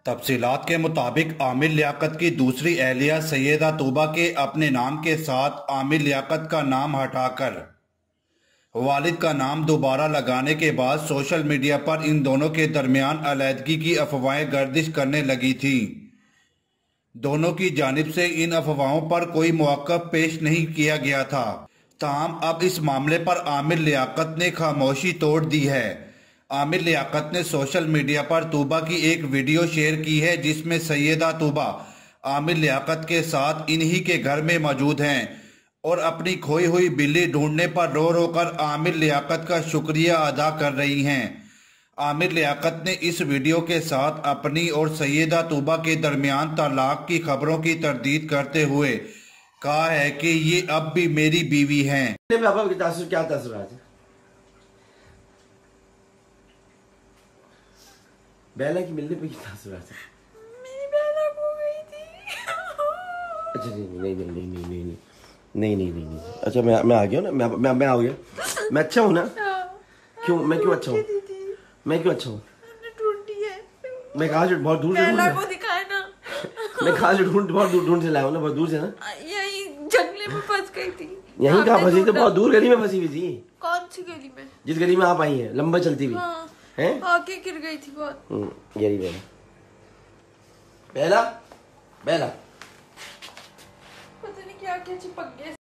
तफसीलात के मुताबिक आमिर लियाकत की दूसरी अहलिया सैयदा तूबा के अपने नाम के साथ आमिर लियाकत का नाम हटाकर वालिद का नाम दोबारा लगाने के बाद सोशल मीडिया पर इन दोनों के दरमियान अलैदगी की अफवाहें गर्दिश करने लगी थी। दोनों की जानिब से इन अफवाहों पर कोई मौक़िफ़ पेश नहीं किया गया था। ताहम अब इस मामले पर आमिर लियाकत ने खामोशी तोड़ दी है। आमिर लियाकत ने सोशल मीडिया पर तूबा की एक वीडियो शेयर की है जिसमें सैयदा तूबा आमिर लियाकत के साथ इन्हीं के घर में मौजूद हैं और अपनी खोई हुई बिल्ली ढूंढने पर रो रो कर आमिर लियाकत का शुक्रिया अदा कर रही हैं। आमिर लियाकत ने इस वीडियो के साथ अपनी और सैयदा तूबा के दरमियान तलाक की खबरों की तरदीद करते हुए कहा है कि ये अब भी मेरी बीवी हैं। क्या तासुरात है? बेला की मिलने पे क्या तासुरात है? मेरी बेला खो गई थी। अच्छा नहीं। अच्छा मैं आ गया ना, मैं आ गया। मैं अच्छा हूँ ना? क्यों? मैं क्यों अच्छा हूँ? मैं क्यों अच्छा हूँ? ढूंढी है। मैं कहाँ से बहुत दूर से बेला को दिखाया ना। मैं कहाँ से बहुत दूर से लाया हूँ ना, बहुत दूर से ना। यही जंगले में फंस गई थी। यहीं कहाँ फंसी थी? बहुत दूर गली में फंसी हुई थी। कौन सी गली में? जिस गली में आप आई हैं, लंबा चलती हुई। हैं? आके गिर गई थी बहुत। यही बेला पता नहीं क्या चिपक गया